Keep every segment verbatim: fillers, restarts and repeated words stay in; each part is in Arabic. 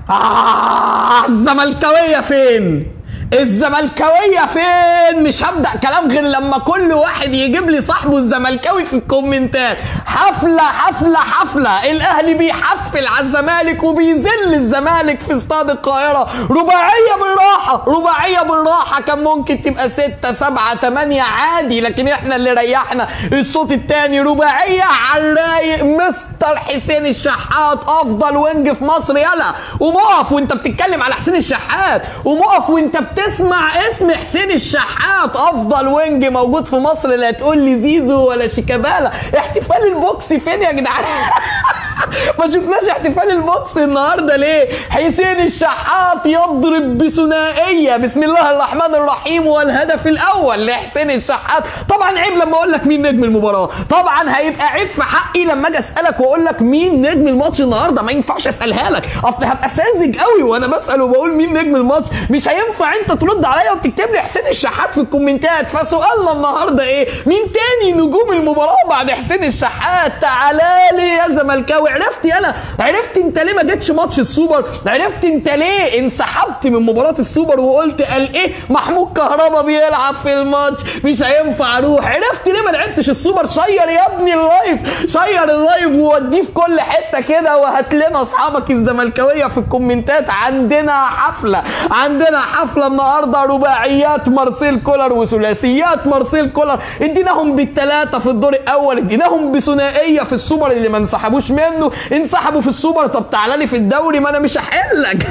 آه الزملكاوية فين؟ الزملكاوية فين؟ مش هبدأ كلام غير لما كل واحد يجيب لي صاحبه الزملكاوي في الكومنتات. حفلة حفلة حفلة، الأهلي بيحفل على الزمالك وبيذل الزمالك في استاد القاهرة. رباعية بالراحة، رباعية بالراحة، كان ممكن تبقى ستة سبعة تمانية عادي، لكن احنا اللي ريحنا الشوط الثاني. رباعية على الرايق، مستر حسين الشحات أفضل وينج في مصر. يلا قوم اقف وأنت بتتكلم على حسين الشحات، قوم اقف وأنت تسمع اسم حسين الشحات افضل وينج موجود في مصر. لا تقول لي زيزو ولا شيكابالا. احتفال البوكس فين يا جدعان؟ ما شفناش احتفال البوكس النهارده ليه؟ حسين الشحات يضرب بثنائيه، بسم الله الرحمن الرحيم، والهدف الاول لحسين الشحات. طبعا عيب لما اقول لك مين نجم المباراه، طبعا هيبقى عيب في حقي لما اجي اسالك واقول لك مين نجم الماتش النهارده. ما ينفعش اسالها لك، اصل هبقى ساذج قوي وانا بسال وبقول مين نجم الماتش. مش هينفع انت ترد عليا وتكتب لي حسين الشحات في الكومنتات. فسؤالنا النهارده ايه؟ مين تاني نجوم المباراه بعد حسين الشحات؟ تعالى لي يا زملكاوي. عرفت يالا، عرفت انت ليه ما جتش ماتش السوبر؟ عرفت انت ليه انسحبت من مباراه السوبر وقلت قال ايه محمود كهربا بيلعب في الماتش مش هينفع اروح؟ عرفت ليه ما لعبتش السوبر؟ شير يا ابني اللايف، شير اللايف ووديه في كل حته كده، وهات لنا اصحابك الزملكاويه في الكومنتات. عندنا حفله، عندنا حفله النهارده، رباعيات مارسيل كولر وثلاثيات مارسيل كولر. اديناهم بالثلاثه في الدور الاول، اديناهم بثنائيه في السوبر اللي ما انسحبوش منه، انسحبوا في السوبر. طب تعالى لي في الدوري، ما انا مش هحلك.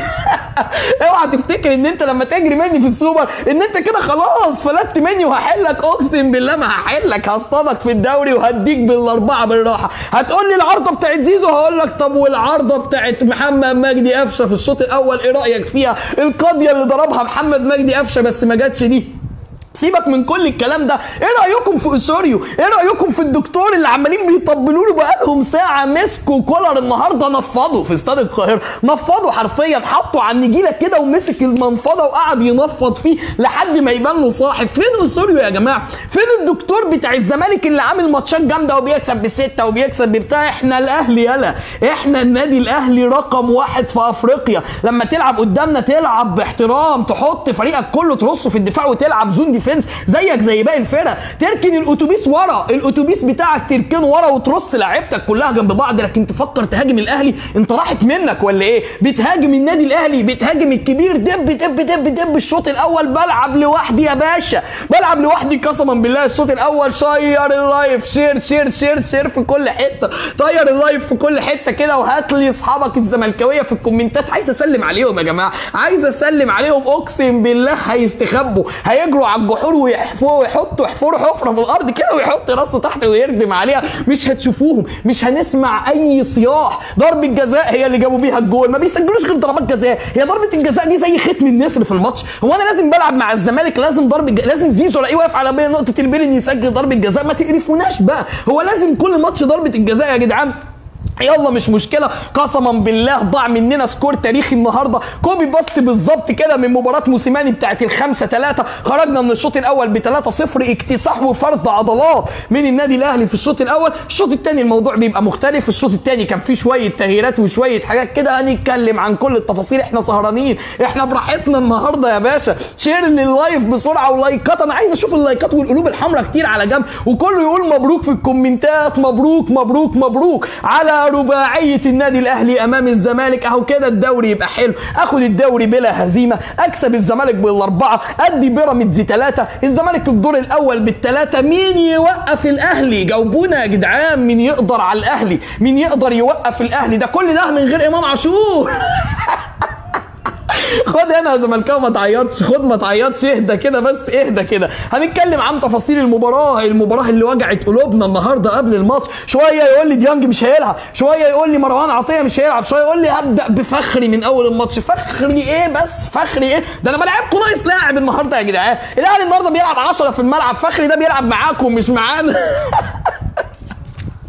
اوعى تفتكر ان انت لما تجري مني في السوبر ان انت كده خلاص فلتت مني وهحلك. اقسم بالله ما هحلك، هصطادك في الدوري وهديك بالاربعه بالراحه. هتقول لي العارضه بتاعت زيزو، هقول لك طب والعارضه بتاعت محمد مجدي قفشه في الشوط الاول ايه رايك فيها؟ القاضيه اللي ضربها محمد مجدي قفشه بس ما جاتش دي. سيبك من كل الكلام ده، ايه رايكم في اسوريو؟ ايه رايكم في الدكتور اللي عمالين بيطبلوا له بقالهم ساعه؟ مسكوا كولر النهارده نفضوا في استاد القاهره، نفضوا حرفيا، حطوا على النجيله كده ومسك المنفضه وقعد ينفض فيه لحد ما يبان له صاحب. فين اسوريو يا جماعه؟ فين الدكتور بتاع الزمالك اللي عامل ماتشات جامده وبيكسب بسته وبيكسب ببتاع؟ احنا الاهلي يلا، احنا النادي الاهلي رقم واحد في افريقيا. لما تلعب قدامنا تلعب باحترام، تحط فريقك كله ترصه في الدفاع وتلعب زون دي ديفنس زيك زي باقي الفرق. تركن الاتوبيس ورا، الاتوبيس بتاعك تركنه ورا وترص لعيبتك كلها جنب بعض، لكن تفكر تهاجم الاهلي؟ انت راحت منك ولا ايه؟ بتهاجم النادي الاهلي، بتهاجم الكبير. دب دب دب دب. الشوط الاول بلعب لوحدي يا باشا، بلعب لوحدي قسما بالله. الشوط الاول شير اللايف، شير شير شير شير في كل حته، طير اللايف في كل حته كده، وهات لي اصحابك الزملكاويه في الكومنتات. عايز اسلم عليهم يا جماعه، عايز اسلم عليهم. اقسم بالله هيستخبوا، هيجروا على الجحور ويحفروا ويحطوا يحفروا حفره في الارض كده ويحط راسه تحت ويردم عليها. مش هتشوفوهم، مش هنسمع اي صياح. ضربه جزاء هي اللي جابوا بيها الجول، ما بيسجلوش غير ضربات جزاء. هي ضربه الجزاء دي زي ختم النسر في الماتش. هو انا لازم بلعب مع الزمالك لازم ضربه ج... لازم زيزو الاقيه واقف على بين نقطه البيلين يسجل ضربه جزاء؟ ما تقرفوناش بقى، هو لازم كل ماتش ضربه الجزاء يا جدعان؟ يلا مش مشكله. قسما بالله ضاع مننا سكور تاريخي النهارده، كوبي باست بالظبط كده من مباراه موسيماني بتاعت الخمسة ثلاثة. خرجنا من الشوط الاول ب ثلاثة صفر، اكتساح وفرض عضلات من النادي الاهلي في الشوط الاول. الشوط الثاني الموضوع بيبقى مختلف، الشوط الثاني كان فيه شويه تغييرات وشويه حاجات كده، هنتكلم عن كل التفاصيل. احنا سهرانين، احنا براحتنا النهارده يا باشا. شير لللايف بسرعه ولايكات، انا عايز اشوف اللايكات والقلوب الحمراء كتير على جنب، وكله يقول مبروك في الكومنتات. مبروك مبروك مبروك على رباعيه النادي الاهلي امام الزمالك. اهو كده الدوري يبقى حلو، اخد الدوري بلا هزيمه، اكسب الزمالك بالاربعه، ادي بيراميدز ثلاثه، الزمالك الدور الاول بالثلاثه. مين يوقف الاهلي؟ جاوبونا يا جدعان، مين يقدر على الاهلي؟ مين يقدر يوقف الاهلي؟ ده كل ده من غير امام عاشور. خد هنا يا زملكاوي ما تعيطش، خد ما تعيطش، اهدى كده بس، اهدى كده. هنتكلم عن تفاصيل المباراه، المباراه اللي وجعت قلوبنا النهارده قبل الماتش. شويه يقول لي ديانج مش هيلعب، شويه يقول لي مروان عطيه مش هيلعب، شويه يقول لي هبدا بفخري من اول الماتش. فخري ايه بس؟ فخري ايه؟ ده انا بلعبكم ناقص لاعب النهارده يا جدعان. الاهلي النهارده بيلعب عشرة في الملعب، فخري ده بيلعب معاكم مش معانا.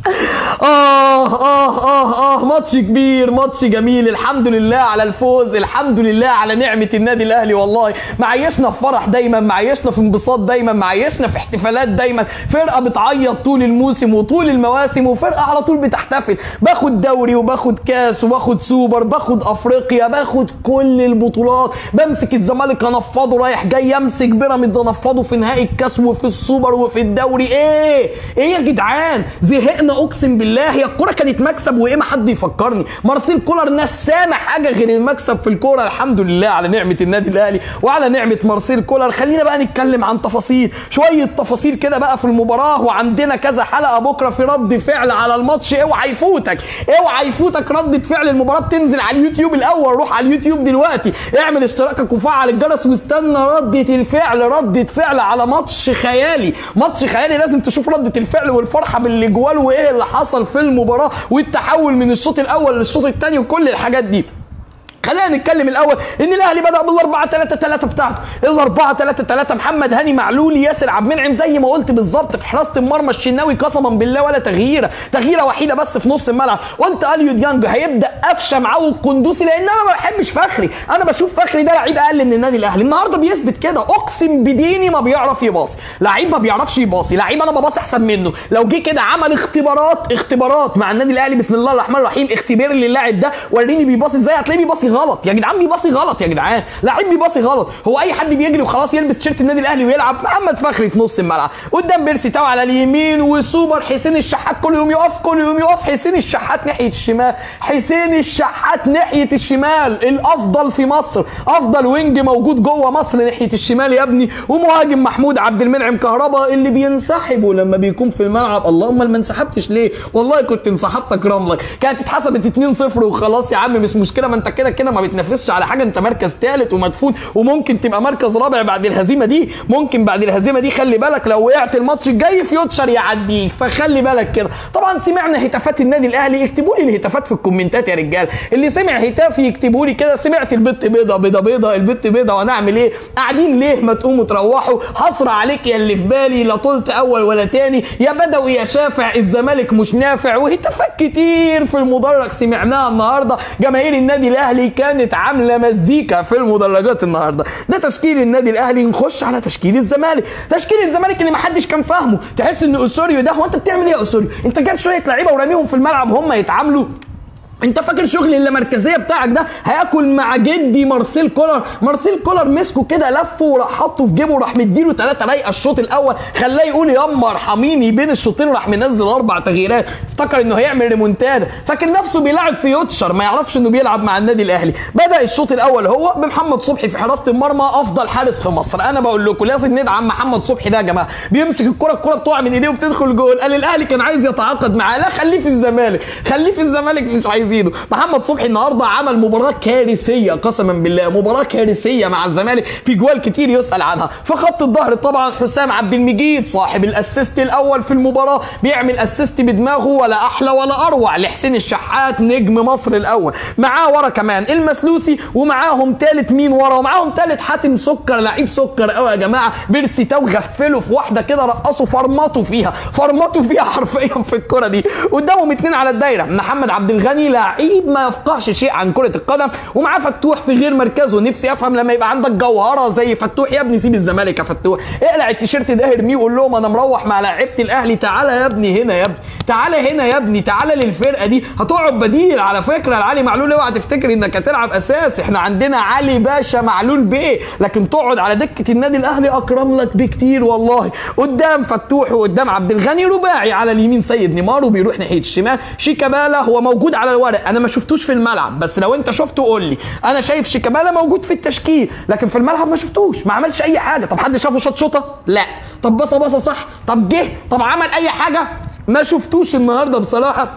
آه آه آه آه ماتش كبير، ماتش جميل. الحمد لله على الفوز، الحمد لله على نعمة النادي الأهلي. والله معيشنا في فرح دايما، معيشنا في انبساط دايما، معيشنا في احتفالات دايما. فرقة بتعيط طول الموسم وطول المواسم، وفرقة على طول بتحتفل. باخد دوري وباخد كاس وباخد سوبر، باخد أفريقيا، باخد كل البطولات. بمسك الزمالك انفضه رايح جاي، امسك بيراميدز انفضه في نهائي الكاس وفي السوبر وفي الدوري. ايه ايه يا جدعان، زهقنا اقسم بالله. هي الكوره كانت مكسب وايه، ما حد يفكرني. مارسيل كولر نسانا حاجه غير المكسب في الكوره. الحمد لله على نعمه النادي الاهلي وعلى نعمه مارسيل كولر. خلينا بقى نتكلم عن تفاصيل، شويه تفاصيل كده بقى في المباراه، وعندنا كذا حلقه بكره في رد فعل على الماتش. اوعى يفوتك، اوعى يفوتك رده فعل المباراه. تنزل على اليوتيوب الاول، روح على اليوتيوب دلوقتي، اعمل اشتراكك وفعل الجرس واستنى رده الفعل. رده فعل على ماتش خيالي، ماتش خيالي. لازم تشوف رده الفعل والفرحه بالاجوال وايه اللي حصل في المباراه والتحول من الشوط الاول للشوط الثاني وكل الحاجات دي. خلينا نتكلم الاول ان الاهلي بدا بالاربعه ثلاثه ثلاثه بتاعته. الاربعه ثلاثه ثلاثه محمد هاني معلول ياسر عبد المنعم زي ما قلت بالظبط. في حراسه المرمى الشناوي قسما بالله ولا تغييره، تغييره وحيده بس في نص الملعب. قلت اليو ديانج هيبدا قفشه معاه والقندوسي، لان انا ما بحبش فخري. انا بشوف فخري ده لعيب اقل من النادي الاهلي. النهارده بيثبت كده، اقسم بديني ما بيعرف يباصي. لعيب ما بيعرفش يباصي، لعيب انا بباصي احسن منه. لو جه كده عمل اختبارات اختبارات مع النادي الاهلي، بسم الله الرحمن الرحيم، اختبر لي اللاعب ده وريني بيباصي ازاي، هتلاقيه بيباصي غلط يا جدعان. بيباصي غلط يا جدعان، لعيب بيباصي غلط. هو اي حد بيجري وخلاص يلبس تيشيرت النادي الاهلي ويلعب. محمد فخري في نص الملعب، قدام بيرسي تاو على اليمين، وسوبر حسين الشحات كل يوم يقف كل يوم يقف. حسين الشحات ناحيه الشمال، حسين الشحات ناحيه الشمال، الافضل في مصر، افضل وينج موجود جوه مصر ناحيه الشمال يا ابني. ومهاجم محمود عبد المنعم كهربا اللي بينسحبوا لما بيكون في الملعب. اللهم ما انسحبتش ليه؟ والله كنت انسحبتك رملك، كانت اتحسبت اتنين صفر وخلاص يا عم، مش مشكله. ما انت كده كده ما بتنافسش على حاجه، انت مركز ثالث ومدفون، وممكن تبقى مركز رابع بعد الهزيمه دي. ممكن بعد الهزيمه دي خلي بالك لو وقعت الماتش الجاي فيوتشر يعديك، فخلي بالك كده. طبعا سمعنا هتافات النادي الاهلي، اكتبوا لي الهتافات في الكومنتات يا رجال. اللي سمع هتاف يكتبوا لي كده. سمعت البت بيضه بيضه بيضه البت بيضه وانا اعمل ايه؟ قاعدين ليه؟ ما تقوموا تروحوا. حصر عليك يا اللي في بالي، لا طلت اول ولا تاني، يا بدوي يا شافع، الزمالك مش نافع. وهتافات كتير في المدرج سمعناها النهارده. جماهير النادي الاهلي كانت عامله مزيكا في المدرجات النهارده. ده تشكيل النادي الاهلي. نخش على تشكيل الزمالك. تشكيل الزمالك اللي ما حدش كان فاهمه. تحس ان اسوريو ده، هو انت بتعمل ايه يا اسوريو؟ انت جايب شويه لعيبه وراميهم في الملعب هم يتعاملوا؟ انت فاكر شغل اللامركزيه بتاعك ده هياكل مع جدي مارسيل كولر؟ مارسيل كولر مسكه كده لفه وراح حطه في جيبه وراح مديله ثلاثه رايقه الشوط الاول، خلاه يقول ياما ارحميني بين الشوطين، راح منزل اربع تغييرات. افتكر انه هيعمل ريمونتادا، فاكر نفسه بيلعب في يوتشر، ما يعرفش انه بيلعب مع النادي الاهلي. بدا الشوط الاول هو بمحمد صبحي في حراسه المرمى، افضل حارس في مصر. انا بقول لكم لازم ندعم محمد صبحي ده يا جماعه. بيمسك الكره الكره بتقع من ايديه وبتدخل جول. قال الاهلي كان عايز يتعاقد معاه، لا خليه في الزمالك، خليه في الزمالك مش عايزينه. محمد صبحي النهارده عمل مباراه كارثيه قسما بالله، مباراه كارثيه مع الزمالك في جوال كتير يسال عنها. في خط الظهر طبعا حسام عبد المجيد صاحب الاسيست الاول في المباراه، بيعمل اسيست بدماغه ولا احلى ولا اروع لحسين الشحات نجم مصر الاول. معاه ورا كمان المسلوسي، ومعاهم ثالث مين ورا؟ ومعاهم ثالث حاتم سكر، لعيب سكر قوي يا جماعه. بيرسي تاو غفله في واحده كده، رقصوا فرمطوا فيها فرمطوا فيها حرفيا في الكره دي. قدامهم اثنين على الدايره، محمد عبد الغني لعيب ما يفقهش شيء عن كره القدم، ومعاه فتوح في غير مركزه. نفسي افهم لما يبقى عندك جوهره زي فتوح، يا ابني سيب الزمالك يا فتوح، اقلع التيشيرت ده ارميه وقول لهم انا مروح مع لعيبه الاهلي. تعالى يا ابني هنا يا ابني، تعالى هنا يا ابني، تعالى للفرقه دي. هتقعد بديل على فكره لعلي معلول، اوعى تفتكر انك هتلعب اساسي. احنا عندنا علي باشا معلول بيه، لكن تقعد على دكه النادي الاهلي اكرم لك بكتير والله. قدام فتوح وقدام عبد الغني رباعي، على اليمين سيد نيمار وبيروح ناحيه الشمال شيكابالا. هو موجود على الورق، انا ما شفتوش في الملعب، بس لو انت شفته قول لي. انا شايف شيكابالا موجود في التشكيل، لكن في الملعب ما شفتوش، ما عملش اي حاجه. طب حد شافه شاط شوطه؟ لا. طب بصه بصه صح؟ طب جه؟ طب عمل اي حاجه؟ ما شفتوش النهارده بصراحه.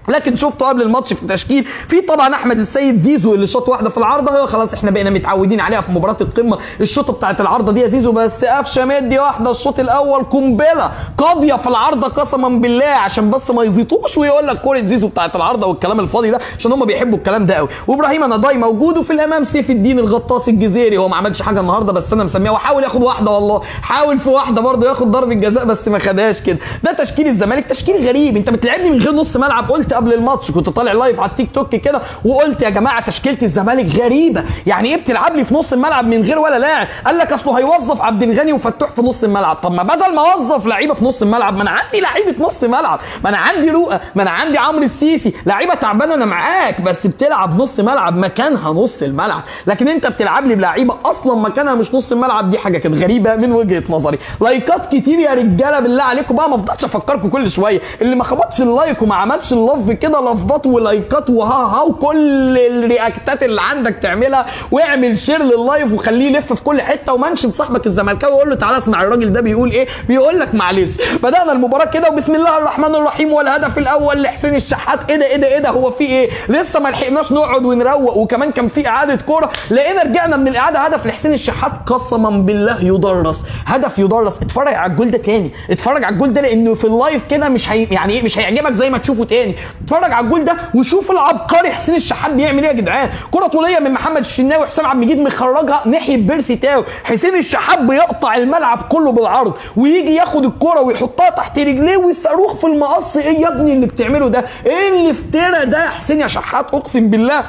لكن شفته قبل الماتش في التشكيل في طبعا احمد السيد زيزو اللي شاط واحده في العارضه، هو خلاص احنا بقينا متعودين عليها في مباراه القمه الشوطه بتاعه العارضه دي يا زيزو، بس قفشه مدي واحده الشوط الاول قنبله قاضيه في العارضه قسما بالله، عشان بس ما يزيطوش ويقول لك كوره زيزو بتاعه العارضه والكلام الفاضي ده، عشان هم بيحبوا الكلام ده قوي. وابراهيم نضاي موجود، وفي الامام سيف الدين الغطاس الجزيري، هو ما عملش حاجه النهارده بس انا مسميه، وحاول ياخد واحده والله، حاول في واحده برضه ياخد ضربه جزاء بس ما خدهاش كده. ده تشكيل الزمالك، تشكيل غريب، انت بتلعبني من غير نص ملعب. قلت قبل الماتش كنت طالع لايف على التيك توك كده وقلت يا جماعه تشكيله الزمالك غريبه، يعني ايه بتلعب لي في نص الملعب من غير ولا لاعب؟ قال لك اصله هيوظف عبد الغني وفتوح في نص الملعب. طب ما بدل ما اوظف لعيبه في نص الملعب، ما انا عندي لعيبه نص ملعب، ما انا عندي رؤى، ما انا عندي عمرو السيسي، لعيبه تعبانه انا معاك، بس بتلعب نص ملعب مكانها نص الملعب، لكن انت بتلعب لي بلعيبه اصلا مكانها مش نص الملعب. دي حاجه كانت غريبه من وجهه نظري. لايكات كتير يا رجاله بالله عليكم بقى، ما افضلش افكركم كل شويه، اللي ما خبطش اللايك وما عملش اللف كده لفظات ولايكات وها ها وكل الرياكتات اللي عندك تعملها، واعمل شير لللايف وخليه يلف في كل حته، ومنشن صاحبك الزملكاوي وقول له تعالى اسمع الراجل ده بيقول ايه. بيقول لك معلش بدانا المباراه كده وبسم الله الرحمن الرحيم، والهدف الاول لحسين الشحات. ايه ده ايه ده ايه ده هو في ايه؟ لسه ما لحقناش نقعد ونروق، وكمان كان في اعاده كوره، لقينا رجعنا من الاعاده هدف لحسين الشحات قسما بالله يدرس، هدف يدرس. اتفرج على الجول ده تاني، اتفرج على الجول ده لانه في اللايف كده مش هي يعني ايه مش هيعجبك زي ما تشوفه تاني. اتفرج على الجول ده وشوف العبقري حسين الشحات بيعمل ايه يا جدعان. كره طوليه من محمد الشناوي، حسام عبد المجيد مخرجها ناحيه بيرسي تاو، حسين الشحات بيقطع الملعب كله بالعرض ويجي ياخد الكره ويحطها تحت رجليه ويصاروخ في المقص. ايه يا ابني اللي بتعمله ده؟ ايه اللي افترى ده يا حسين يا شحات؟ اقسم بالله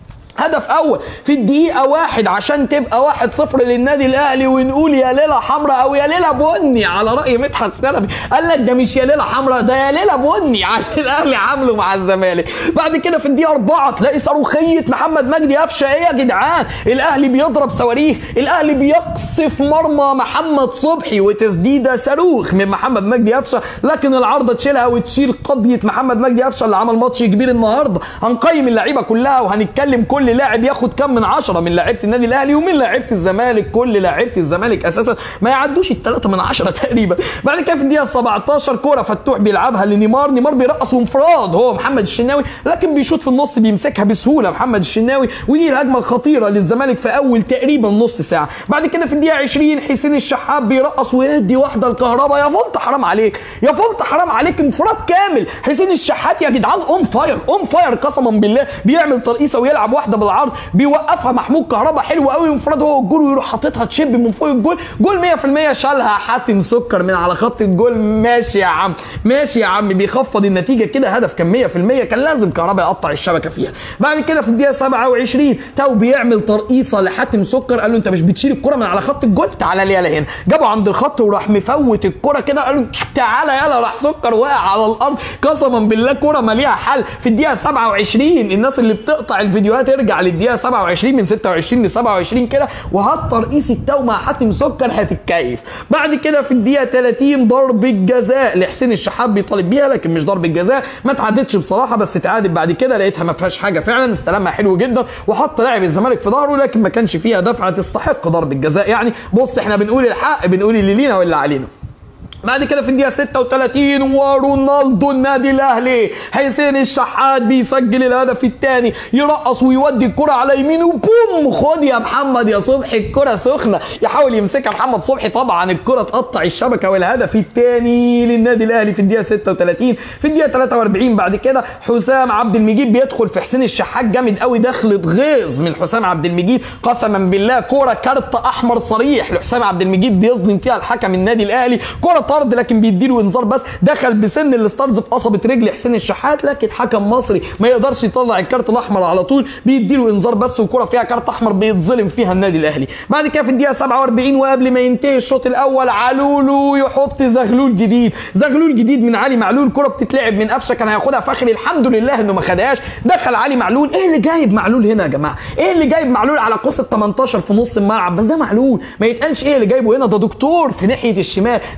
هدف اول في الدقيقه واحد عشان تبقى واحد صفر للنادي الاهلي، ونقول يا ليله حمراء او يا ليله بني على راي مدحت شلبي. قال لك ده مش يا ليله حمراء، ده يا ليله بني على الاهلي عامله مع الزمالك. بعد كده في الدقيقه أربعة تلاقي صاروخيه محمد مجدي قفشه. ايه يا جدعان؟ الاهلي بيضرب صواريخ، الاهلي بيقصف مرمى محمد صبحي وتسديده صاروخ من محمد مجدي قفشه، لكن العارضه تشيلها وتشيل قضيه محمد مجدي قفشه اللي عمل ماتش كبير النهارده. هنقيم اللعيبه كلها وهنتكلم كل كل لاعب ياخد كام من عشرة من لعيبه النادي الاهلي ومن لعيبه الزمالك. كل لعيبه الزمالك اساسا ما يعدوش الثلاثه من عشرة تقريبا. بعد كده في الدقيقه سبعتاشر كوره فتوح بيلعبها لنيمار، نيمار بيرقص وانفراد هو محمد الشناوي، لكن بيشوط في النص بيمسكها بسهوله محمد الشناوي، ودي الهجمه الخطيره للزمالك في اول تقريبا نص ساعه. بعد كده في الدقيقه عشرين حسين الشحات بيرقص ويدي واحده الكهرباء. يا فولت حرام عليك، يا فولت حرام عليك، انفراد كامل. حسين الشحات يا جدعان اون فاير اون فاير قسما بالله، بيعمل ترقيصه ويلعب واحده بالعرض بيوقفها محمود كهرباء حلو قوي، انفراد هو الجول ويروح حاططها تشيب من فوق الجول. جول مية في المية شالها حاتم سكر من على خط الجول. ماشي يا عم ماشي يا عم، بيخفض النتيجه كده، هدف كان مية في المية، كان لازم كهرباء يقطع الشبكه فيها. بعد كده في الدقيقه سبعة وعشرين تاو بيعمل ترقيصه لحاتم سكر، قال له انت مش بتشيل الكره من على خط الجول، تعالى لي يلا هنا. جابه عند الخط وراح مفوت الكره كده، قال له تعالى يلا، راح سكر واقع على الارض. قسما بالله كره ما ليها حل. في الدقيقه سبعة وعشرين الناس اللي بتقطع الفيديوهات ارجع للدقيقه سبعة وعشرين من ستة وعشرين ل سبعة وعشرين كده وهات ترقيص التاو مع حاتم سكر هتتكيف. بعد كده في الدقيقه تلاتين ضربه جزاء لحسين الشحات بيطالب بيها، لكن مش ضربه جزاء، ما اتعادتش بصراحه، بس اتعادت بعد كده لقيتها ما فيهاش حاجه فعلا، استلمها حلو جدا وحط لاعب الزمالك في ظهره، لكن ما كانش فيها دفعه تستحق ضربه جزاء. يعني بص احنا بنقول الحق، بنقول اللي لينا واللي علينا. بعد كده في الدقيقة ستة وتلاتين ورونالدو النادي الاهلي حسين الشحات بيسجل الهدف الثاني، يرقص ويودي الكرة على يمينه بوم، خد يا محمد يا صبحي الكرة سخنة، يحاول يمسكها محمد صبحي، طبعا الكرة تقطع الشبكة، والهدف الثاني للنادي الاهلي في الدقيقة ستة وتلاتين. في الدقيقة تلاتة واربعين بعد كده حسام عبد المجيد بيدخل في حسين الشحات جامد قوي، دخلة غيظ من حسام عبد المجيد قسما بالله، كرة كارت احمر صريح لحسام عبد المجيد بيظلم فيها الحكم النادي الاهلي، كرة طرد لكن بيديله انذار، بس دخل بسن الاستارز في قصبة رجل حسين الشحات، لكن حكم مصري ما يقدرش يطلع الكارت الاحمر على طول، بيديله انذار بس، وكرة فيها كارت احمر بيتظلم فيها النادي الاهلي. بعد كده في الدقيقة سبعة واربعين وقبل ما ينتهي الشوط الاول علولو يحط زغلول جديد، زغلول جديد من علي معلول، كرة بتتلعب من قفشه كان هياخدها فخري، الحمد لله انه ما خدهاش، دخل علي معلول. ايه اللي جايب معلول هنا يا جماعه؟ ايه اللي جايب معلول على قوس ال تمنتاشر في نص الملعب؟ بس ده معلول، ما يتقالش ايه اللي جايبه هنا، ده دكتور في ناحية الشمال، ده عارف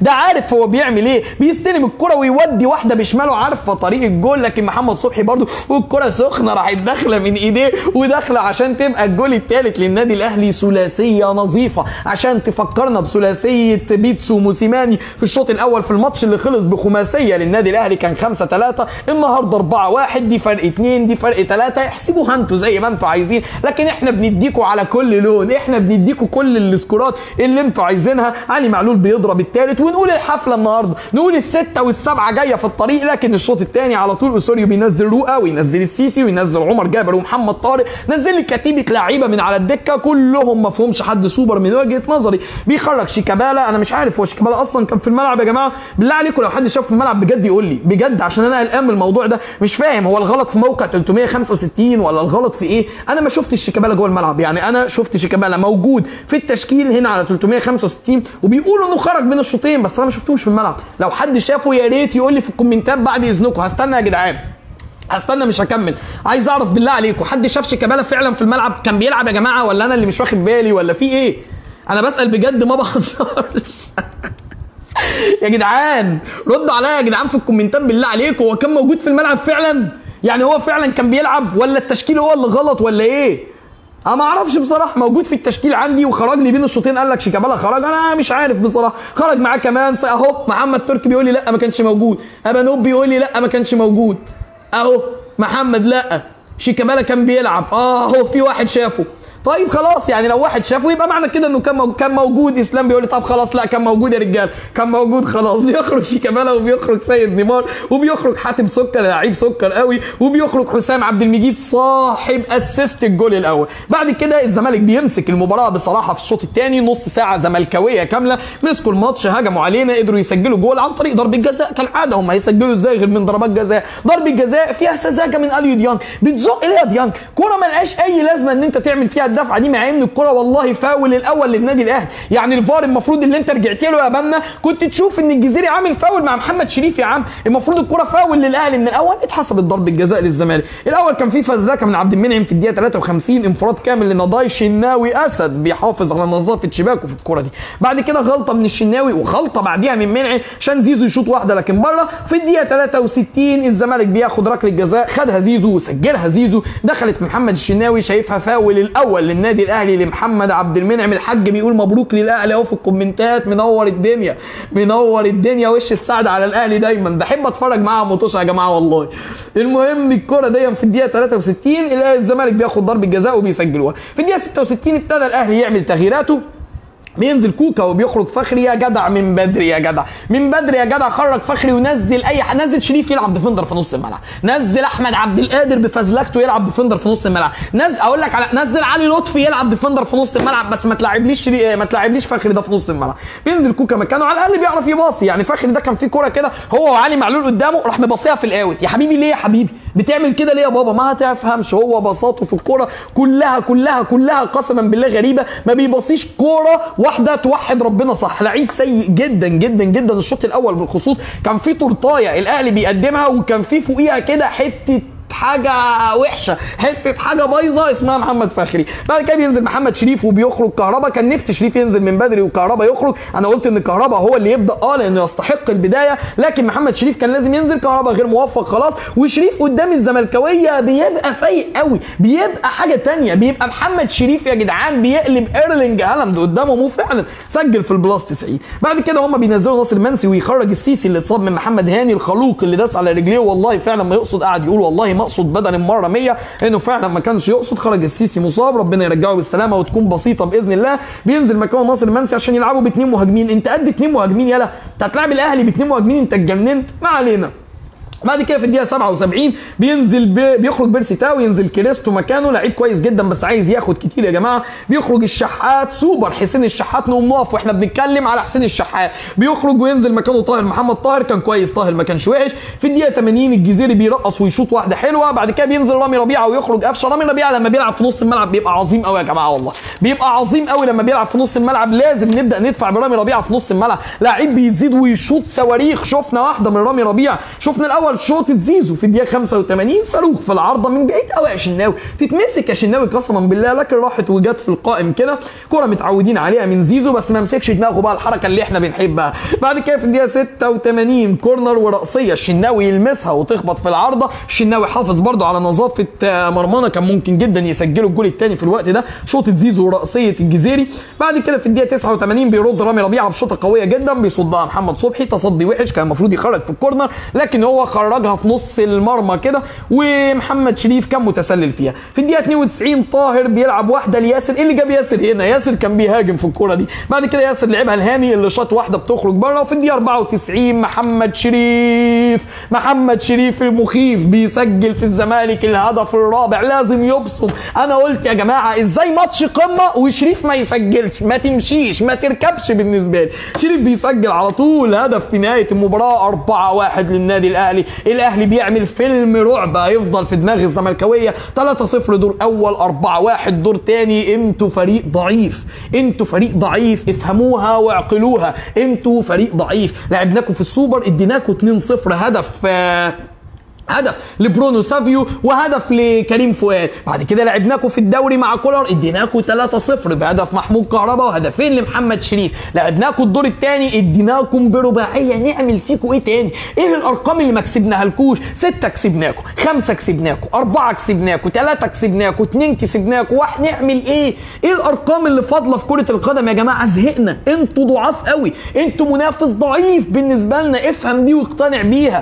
عارف هو بيعمل ايه، بيستلم الكره ويودي واحده بشماله عارفه طريق الجول. لكن محمد صبحي برده والكره سخنه راحت داخله من ايديه وداخله عشان تبقى الجول الثالث للنادي الاهلي. ثلاثيه نظيفه عشان تفكرنا بثلاثيه بيتسو موسيماني في الشوط الاول في الماتش اللي خلص بخماسيه للنادي الاهلي، كان خمسة ثلاثة. النهارده أربعة واحد، دي فرق اتنين دي فرق ثلاثة، احسبوها انتوا زي ما انتوا عايزين، لكن احنا بنديكوا على كل لون، احنا بنديكوا كل السكورات اللي انتوا عايزينها. علي معلول بيضرب الثالث، ونقول الحفله النهارده، نقول السته والسبعه جايه في الطريق. لكن الشوط الثاني على طول اسوريو بينزل رؤى وينزل السيسي وينزل عمر جابر ومحمد طارق، نزل لي كتيبه لعيبه من على الدكه كلهم ما فيهمش حد سوبر من وجهه نظري. بيخرج شيكابالا، انا مش عارف هو شيكابالا اصلا كان في الملعب يا جماعه، بالله عليكم لو حد شافه في الملعب بجد يقول لي بجد، عشان انا قلقان من الموضوع ده، مش فاهم هو الغلط في موقع ثلاثمية وخمسة وستين ولا الغلط في ايه. انا ما شفتش شيكابالا جوه الملعب، يعني انا شفت شيكابالا موجود في التشكيل هنا على ثلاثمية وخمسة وستين وبيقولوا انه خرج من الشوطين، بس انا ما شفتوش في الملعب. لو حد شافه يا ريت يقول لي في الكومنتات بعد اذنكم، هستنى يا جدعان، هستنى مش هكمل. عايز اعرف بالله عليكم حد شاف شيكابالا فعلا في الملعب كان بيلعب يا جماعه، ولا انا اللي مش واخد بالي، ولا في ايه؟ انا بسال بجد ما بهزرش. يا جدعان ردوا عليا يا جدعان في الكومنتات بالله عليكم، هو كان موجود في الملعب فعلا؟ يعني هو فعلا كان بيلعب ولا التشكيل هو اللي غلط ولا ايه؟ انا ما اعرفش بصراحه. موجود في التشكيل عندي وخرج لي بين الشوطين، قال لك شيكابالا خرج، انا مش عارف بصراحه. خرج معاه كمان اهو محمد تركي بيقول لي لا ما كانش موجود، ابانوب بيقول لي لا ما كانش موجود، اهو محمد لا شيكابالا كان بيلعب، اه اهو في واحد شافه. طيب خلاص، يعني لو واحد شافه يبقى معنى كده انه كان موجود. كان موجود اسلام بيقول لي طب خلاص لا كان موجود يا رجال، كان موجود خلاص. بيخرج شيكابالا وبيخرج سيد نيمار وبيخرج حاتم سكر لعيب سكر قوي، وبيخرج حسام عبد المجيد صاحب اسيست الجول الاول. بعد كده الزمالك بيمسك المباراه بصراحه في الشوط الثاني، نص ساعه زملكاويه كامله مسكوا الماتش، هجموا علينا، قدروا يسجلوا جول عن طريق ضربه جزاء كالعاده. هم هيسجلوا ازاي غير من ضربات جزاء؟ ضربه جزاء فيها سذاجه من اليو ديانج، بتزق ليه يا ديانج؟ كوره ملهاش اي لازمه ان انت تعمل فيها الدفعه دي، مع ان الكره والله فاول الاول للنادي الاهلي. يعني الفار المفروض اللي انت رجعت له يا بنا كنت تشوف ان الجزيري عامل فاول مع محمد شريف. يا عم المفروض الكره فاول للاهلي من الاول، اتحسبت ضربه جزاء للزمالك. الاول كان في فزلكه من عبد المنعم في الدقيقه ثلاثة وخمسين، انفراد كامل لنضاي الشناوي، اسد بيحافظ على نظافه شباكه في الكره دي. بعد كده غلطه من الشناوي وغلطه بعديها من منعم عشان زيزو يشوط واحده لكن بره. في الدقيقه ثلاثة وستين الزمالك بياخد ركله جزاء، خدها زيزو وسجلها زيزو، دخلت في محمد الشناوي، شايفها فاول الاول للنادي الاهلي لمحمد عبد المنعم. الحاج بيقول مبروك للاهلي اهو في الكومنتات، منور الدنيا منور الدنيا، وش السعد على الاهلي دايما، بحب اتفرج معاه مطوشه يا جماعه والله. المهم الكره دي في الدقيقه ثلاثة وستين الزمالك بياخد ضربه جزاء وبيسجلوها. في الدقيقه ستة وستين ابتدى الاهلي يعمل تغييراته، بينزل كوكا وبيخرج فخري. يا جدع من بدري يا جدع من بدري يا جدع، خرج فخري ونزل اي حد، نزل شريف يلعب ديفندر في نص الملعب، نزل احمد عبد القادر بفزلكته يلعب ديفندر في نص الملعب، نزل اقول لك على نزل علي لطفي يلعب ديفندر في نص الملعب، بس ما تلعبليش شري... ما تلعبليش فخري ده في نص الملعب. بينزل كوكا مكانه، على الاقل بيعرف يباصي. يعني فخري ده كان في كوره كده هو وعلي معلول قدامه راح مباصيها في الاوت. يا حبيبي ليه يا حبيبي بتعمل كده ليه يا بابا؟ ما هتفهمش، هو بساطه في الكوره كلها كلها كلها قسما بالله غريبه، ما بيباصيش كوره واحده توحد ربنا. صح، لعيب سيء جدا جدا جدا. الشوط الاول بالخصوص كان في تورتايه الاهلي بيقدمها، وكان في فوقيها كده حته حاجه وحشه، حته حاجه بايظه اسمها محمد فخري. بعد كده بينزل محمد شريف وبيخرج كهربا. كان نفسي شريف ينزل من بدري وكهربا يخرج، انا قلت ان كهربا هو اللي يبدا اه لانه يستحق البدايه، لكن محمد شريف كان لازم ينزل. كهربا غير موفق خلاص، وشريف قدام الزملكاويه بيبقى فايق قوي، بيبقى حاجه ثانيه، بيبقى محمد شريف يا جدعان بيقلب ايرلينج هالاند قدامهم، وفعلا سجل في البلاس تسعين. بعد كده هم بينزلوا ناصر منسي ويخرج السيسي اللي اتصاب من محمد هاني الخلوق اللي داس على رجليه، والله فعلا ما يقصد، قاعد يقول والله ما اقصد بدل المره مية، انه فعلا ما كانش يقصد. خرج السيسي مصاب، ربنا يرجعه بالسلامه وتكون بسيطه باذن الله. بينزل مكان ناصر منسي عشان يلعبوا باثنين مهاجمين. انت قد اثنين مهاجمين يلا، انت هتلاعب الاهلي باثنين مهاجمين؟ انت اتجننت. ما علينا. بعد كده في الدقيقه سبعة وسبعين بينزل بي بيخرج بيرسي تاو، ينزل كريستو مكانه، لعيب كويس جدا بس عايز ياخد كتير يا جماعه. بيخرج الشحات سوبر حسين الشحات، نقوم نقف واحنا بنتكلم على حسين الشحات. بيخرج وينزل مكانه طاهر محمد طاهر، كان كويس طاهر ما كانش وحش. في الدقيقه ثمانين الجزيري بيرقص ويشوط واحده حلوه. بعد كده بينزل رامي ربيعه ويخرج قفشه. رامي ربيعه لما بيلعب في نص الملعب بيبقى عظيم قوي يا جماعه، والله بيبقى عظيم قوي لما بيلعب في نص الملعب. لازم نبدا ندفع برامي ربيعه في نص الملعب، لعيب بيزيد ويشوط صواريخ. شفنا واحده من رامي ربيعه، شفنا الاول الاول شوطه زيزو في الدقيقه خمسة وثمانين، صاروخ في العارضه من بعيد قوي يا شناوي، تتمسك يا شناوي قسما بالله، لكن راحت وجت في القائم كده، كره متعودين عليها من زيزو بس ما مسكش دماغه بقى الحركه اللي احنا بنحبها. بعد كده في الدقيقه ستة وثمانين كورنر وراسيه الشناوي يلمسها وتخبط في العارضه، الشناوي حافظ برده على نظافه مرمانه، كان ممكن جدا يسجلوا الجول الثاني في الوقت ده، شوطه زيزو وراسيه الجزيري. بعد كده في الدقيقه تسعة وثمانين بيرد رامي ربيعه بشوطه قويه جدا بيصدها محمد صبحي، تصدي وحش كان المفروض يخرج في الكورنر لكن هو خرجها في نص المرمى كده ومحمد شريف كان متسلل فيها. في الدقيقه اثنين وتسعين طاهر بيلعب واحده لياسر، ايه اللي جاب ياسر هنا؟ ياسر كان بيهاجم في الكوره دي، بعد كده ياسر لعبها الهاني اللي شاط واحده بتخرج بره. وفي الدقيقه أربعة وتسعين محمد شريف محمد شريف المخيف بيسجل في الزمالك الهدف الرابع، لازم يبصم. انا قلت يا جماعه ازاي ماتش قمه وشريف ما يسجلش؟ ما تمشيش ما تركبش بالنسبه لي. شريف بيسجل على طول هدف في نهايه المباراه أربعة واحد للنادي الاهلي. الاهلي بيعمل فيلم رعب هيفضل في دماغ الزملكاويه، ثلاثة صفر دور اول، أربعة واحد دور ثاني. انتوا فريق ضعيف، انتوا فريق ضعيف، افهموها واعقلوها، انتوا فريق ضعيف. لعبناكم في السوبر اديناكم اتنين صفر، هدف آه هدف لبرونو سافيو وهدف لكريم فؤاد. بعد كده لعبناكم في الدوري مع كولر اديناكم ثلاثة صفر بهدف محمود كهربا وهدفين لمحمد شريف. لعبناكم الدور الثاني اديناكم برباعيه، نعمل فيكم ايه تاني؟ ايه الارقام اللي ما كسبناها لكوش؟ ستة كسبناكم، خمسة كسبناكم، أربعة كسبناكم، ثلاثة كسبناكم، اثنين كسبناكم، واحد. نعمل ايه؟ ايه الارقام اللي فاضله في كرة القدم يا جماعه؟ زهقنا، انتوا ضعاف قوي، انتوا منافس ضعيف بالنسبه لنا، افهم دي واقتنع بيها.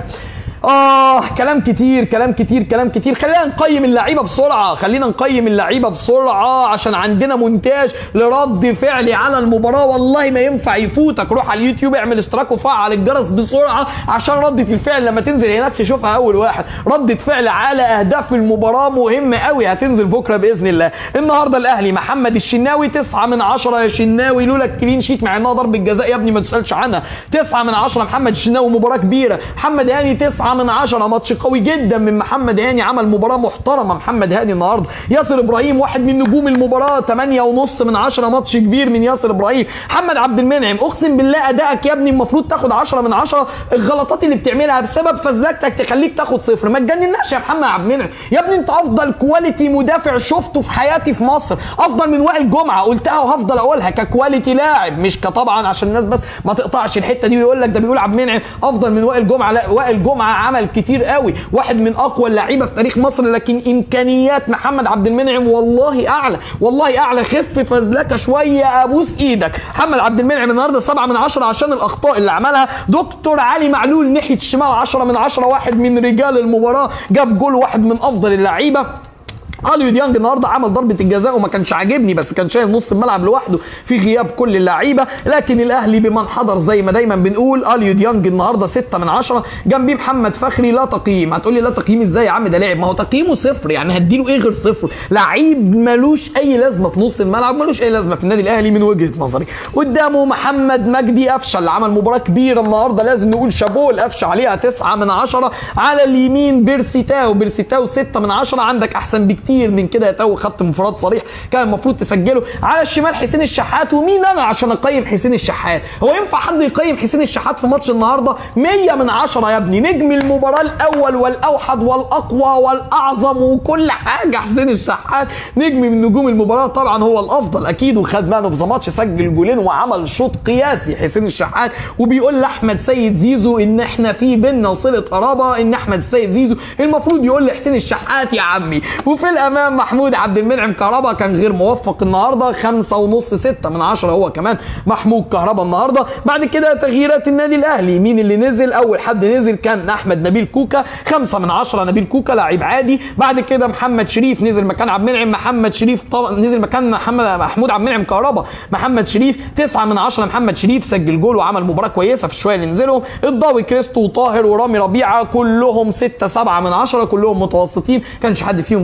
آه كلام كتير كلام كتير كلام كتير. خلينا نقيم اللعيبة بسرعة، خلينا نقيم اللعيبة بسرعة عشان عندنا مونتاج لرد فعلي على المباراة، والله ما ينفع يفوتك. روح على اليوتيوب اعمل اشتراك وفعل الجرس بسرعة عشان ردة الفعل لما تنزل هناك تشوفها أول واحد. ردة فعل على أهداف المباراة مهمة قوي هتنزل بكرة بإذن الله. النهاردة الأهلي محمد الشناوي تسعة من عشرة يا شناوي، لولا الكلين شيت مع إنها ضربة جزاء يا ابني ما تسألش عنها. تسعة من عشرة محمد الشناوي، مباراة كبيرة. محمد هاني تسعة من عشرة، ماتش قوي جدا من محمد هاني، عمل مباراة محترمة محمد هاني النهارده. ياسر ابراهيم واحد من نجوم المباراة، ثمانية ونص من عشرة، ماتش كبير من ياسر ابراهيم. محمد عبد المنعم اقسم بالله ادائك يا ابني المفروض تاخد عشرة من عشرة، الغلطات اللي بتعملها بسبب فزلكتك تخليك تاخد صفر. ما تجنناش يا محمد عبد المنعم يا ابني، انت افضل كواليتي مدافع شفته في حياتي في مصر، افضل من وائل جمعة، قلتها وهفضل اقولها ككواليتي لاعب مش كطبعا عشان الناس بس ما تقطعش الحتة دي ويقول لك ده بيقول عبد المنعم افضل من وائل جمعة. لا، وائل جمعة عمل كتير قوي، واحد من اقوى اللعيبه في تاريخ مصر، لكن امكانيات محمد عبد المنعم والله اعلى، والله اعلى. خف فزلكه شويه ابوس ايدك. محمد عبد المنعم النهارده سبعة من عشرة عشان الاخطاء اللي عملها. دكتور علي معلول ناحيه الشمال عشرة من عشرة، واحد من رجال المباراه، جاب جول، واحد من افضل اللعيبه. اليو ديانج النهارده عمل ضربه الجزاء وما كانش عاجبني، بس كان شايل نص الملعب لوحده في غياب كل اللعيبه، لكن الاهلي بمن حضر زي ما دايما بنقول. اليو ديانج النهارده ستة من عشرة، جنبيه محمد فخري لا تقييم. هتقولي لا تقييم ازاي يا عم ده لاعب؟ ما هو تقييمه صفر، يعني هديله ايه غير صفر؟ لعيب ملوش اي لازمه في نص الملعب، ملوش اي لازمه في النادي الاهلي من وجهه نظري. قدامه محمد مجدي قفشه اللي عمل مباراه كبيره النهارده، لازم نقول شابوه القفشه عليها تسعة من عشرة. على اليمين بيرسيتاو، بيرسيتاو ستة من عشرة، عندك احسن بكتير من كده يا تو، خدت انفراد صريح كان المفروض تسجله. على الشمال حسين الشحات، ومين انا عشان اقيم حسين الشحات؟ هو ينفع حد يقيم حسين الشحات في ماتش النهارده؟ مية من عشرة يا ابني، نجم المباراه الاول والاوحد والاقوى والاعظم وكل حاجه. حسين الشحات نجم من نجوم المباراه طبعا، هو الافضل اكيد، وخد مان اوف ذا ماتش، سجل جولين وعمل شوط قياسي حسين الشحات. وبيقول لاحمد سيد زيزو ان احنا في بينا صله قرابه، ان احمد سيد زيزو المفروض يقول لحسين الشحات يا عمي. وفي الامام محمود عبد المنعم كهربا كان غير موفق النهارده، خمسة ونص، ستة من عشرة هو كمان محمود كهربا النهارده. بعد كده تغييرات النادي الاهلي، مين اللي نزل؟ اول حد نزل كان احمد نبيل كوكا، خمسة من عشرة، نبيل كوكا لاعب عادي. بعد كده محمد شريف نزل مكان عبد المنعم، محمد شريف طبعا نزل مكان محمد محمود عبد المنعم كهربا، محمد شريف تسعة من عشرة. محمد شريف سجل جول وعمل مباراه كويسه في الشويه اللي نزلهم. الضاوي كريستو وطاهر ورامي ربيعه كلهم ستة سبعة من عشرة، كلهم متوسطين، كانش حد فيهم سيء وما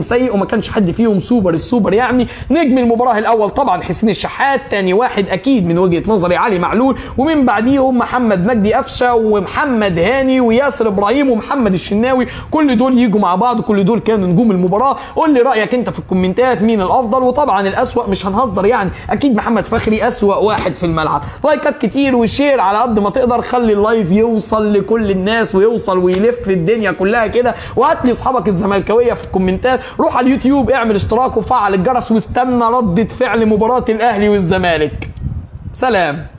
وما كانش حد فيهم سوبر السوبر يعني. نجم المباراه الاول طبعا حسين الشحات، تاني واحد اكيد من وجهه نظري علي معلول، ومن بعديهم محمد مجدي قفشه ومحمد هاني وياسر ابراهيم ومحمد الشناوي. كل دول يجوا مع بعض، كل دول كانوا نجوم المباراه. قول لي رايك انت في الكومنتات مين الافضل. وطبعا الاسوأ مش هنهزر يعني، اكيد محمد فخري اسوأ واحد في الملعب. لايكات كتير وشير على قد ما تقدر، خلي اللايف يوصل لكل الناس ويوصل ويلف الدنيا كلها كده. وهات لي اصحابك الزملكاويه في الكومنتات. روح على اليوتيوب اعمل اشتراك وفعل الجرس واستنى ردة فعل مباراة الاهلي والزمالك. سلام.